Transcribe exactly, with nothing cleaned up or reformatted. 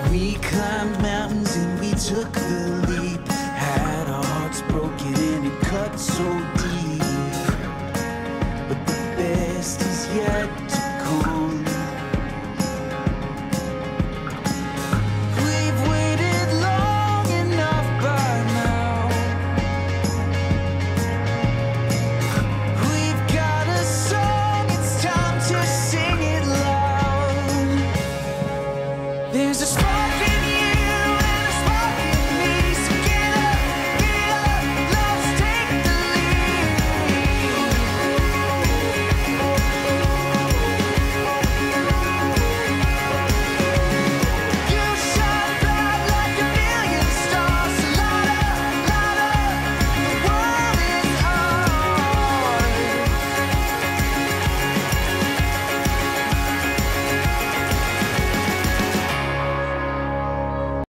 We climbed mountains and we took the leap. Had our hearts broken and it cut so deep. But the best is yet to come. We've waited long enough by now. We've got a song, it's time to sing it loud. There's a spark